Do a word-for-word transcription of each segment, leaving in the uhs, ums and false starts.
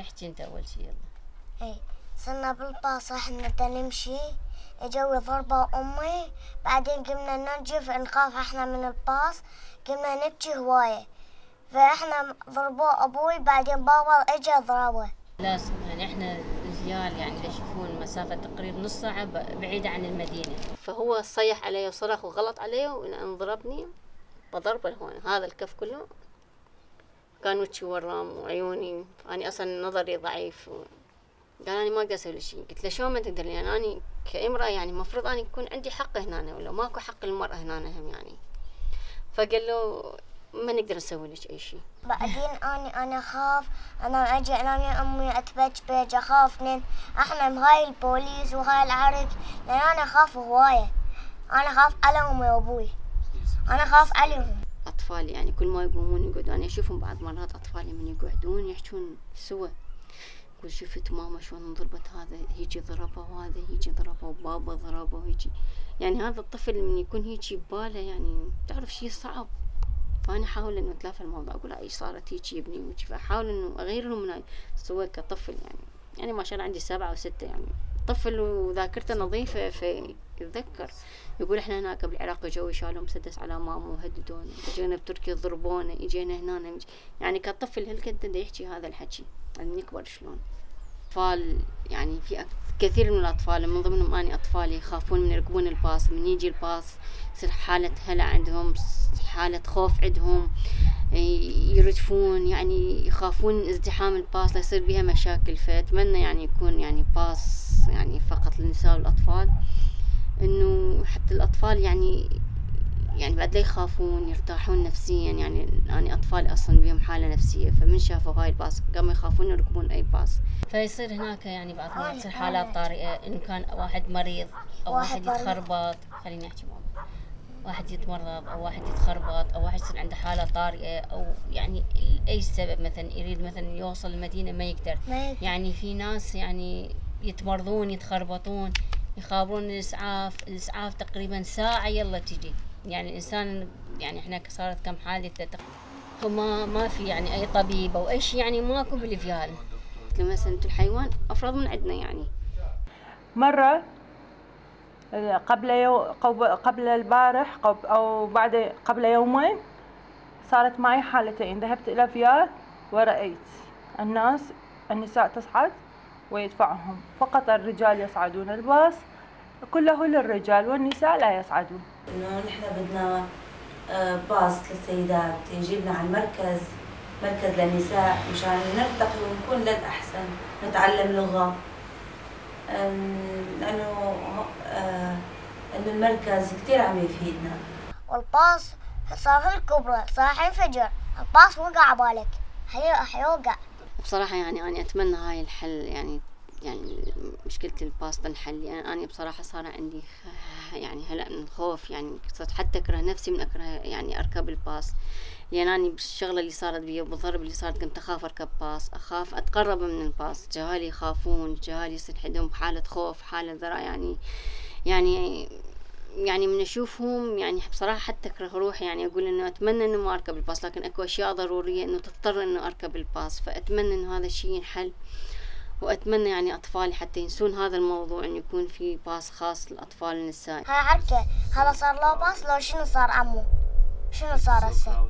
احكي انت اول شي. يلا. اي صرنا بالباص احنا نمشي، اجوا ضربوا امي، بعدين قمنا نرجف نخاف احنا من الباص، قمنا نبكي هوايه، فاحنا ضربوا ابوي، بعدين بابا اجى ضربه. لازم يعني احنا رجال يعني يشوفون مسافه تقريبا نص ساعه بعيده عن المدينه، فهو صيح علي وصرخ وغلط علي وان ضربني بضربه هون، هذا الكف كله كان وجهي ورام وعيوني، أنا أصلا نظري ضعيف. قال أنا ما أقدر أسوي شيء. قلت له شلون ما تقدر؟ يعني أنا كامرأة يعني المفروض أنا يكون عندي حق هنا، ولا ماكو حق المرأة هنا هم يعني. فقال له ما نقدر نسوي لك أي شيء. بعدين أنا أنا أخاف، أنا أجي أنام يا أمي أتبجبج، أخاف من إحنا بهاي البوليس وهاي العرق، لأن أنا أخاف هواية، أنا أخاف على أمي وأبوي، أنا أخاف عليهم. أطفال يعني كل ما يقومون يقعدون، أنا أشوفهم بعض مرات أطفال من يقعدون يحكون سوا، يقول شفت ماما شلون ضربت هذا هيجي ضربه، وهذا هيجي ضربه، وبابا ضربه وهيجي. يعني هذا الطفل من يكون هيجي بباله يعني تعرف شيء صعب. فأنا أحاول إنه أتلافى الموضوع، أقول إيش صارت هيجي ابني وهيجي، فأحاول إنه أغيرهم من سوا كطفل يعني. يعني ما شاء الله عندي سبعة وستة يعني طفل وذاكرته نظيفة، فيتذكر يقول إحنا هناك بالعراق جو شالوا مسدس على ماما وهددونا، جينا بتركيا ضربونا، إجينا هنا يعني كطفل هالقد دا يحكي هذا الحكي من يكبر شلون. أطفال يعني في كثير من الأطفال من ضمنهم أنا أطفالي يخافون من يركبون الباص، من يجي الباص يصير حالة هلع عندهم، حالة خوف عندهم، يرجفون يعني يخافون من ازدحام الباص لا يصير بها مشاكل. فأتمنى يعني يكون يعني باص يعني فقط للنساء والأطفال، إنه حتى الأطفال يعني يعني بعد لا يخافون يرتاحون نفسيا. يعني أنا أطفالي أصلا بهم حالة نفسية، فمن شافوا هاي الباص قاموا يخافون يركبون أي باص. فيصير هناك يعني بعض المرات تصير حالات طارئة، إن كان واحد مريض أو واحد يتخربط، خليني أحكي ماما، واحد يتمرض أو واحد يتخربط أو واحد يصير عنده حالة طارئة، أو يعني أي سبب مثلا يريد مثلا يوصل المدينة ما يقدر. يعني في ناس يعني يتمرضون يتخربطون يخابرون الإسعاف، الإسعاف تقريبا ساعة يلا تجي. يعني الإنسان يعني إحنا صارت كم حادثة هما ما في يعني أي طبيب أو أي شيء، يعني ماكو بالفيال. مثلا الحيوان أفرض من عندنا يعني. مرة قبل يو قبل البارح أو بعد قبل يومين صارت معي حالتين، ذهبت إلى فيال ورأيت الناس النساء تصعد ويدفعهم، فقط الرجال يصعدون الباص، كله للرجال والنساء لا يصعدون. إنه نحن بدنا باص للسيدات يجيبنا على المركز، مركز للنساء مشان نرتقي ونكون للأحسن، نتعلم لغة، لأنه إنه المركز كتير عم يفيدنا. والباص صار الكبرى صار حينفجر، الباص وقع بالك حيوقع. بصراحة يعني أنا أتمنى هاي الحل، يعني يعني مشكلة الباص تنحل. يعني أنا بصراحة صار عندي يعني هلأ من الخوف، يعني صرت حتى أكره نفسي من أكره يعني أركب الباص، لأن أنا بالشغلة اللي صارت بي وبالضرب اللي صارت كنت أخاف أركب باص، أخاف أتقرب من الباص، جهالي يخافون، جهالي يصير عندهم حالة خوف حالة ذرة يعني يعني يعني من أشوفهم يعني بصراحة حتى أكره روحي، يعني أقول إنه أتمنى إنه ما أركب الباص، لكن أكو أشياء ضرورية إنه تضطر إنه أركب الباص. فأتمنى إنه هذا الشيء ينحل، وأتمنى يعني أطفالي حتى ينسون هذا الموضوع، إنه يكون في باص خاص للأطفال النساء. هاي عركة، هذا صار له باص، لو شنو صار عمو؟ شنو صار هسه؟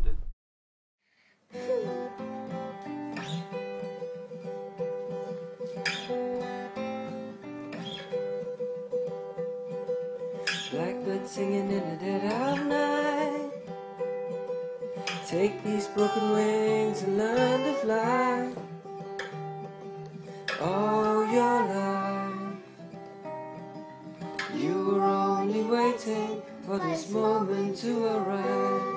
Blackbird singing in the dead of night. Take these broken wings and learn to fly. All your life you were only waiting for this moment to arrive.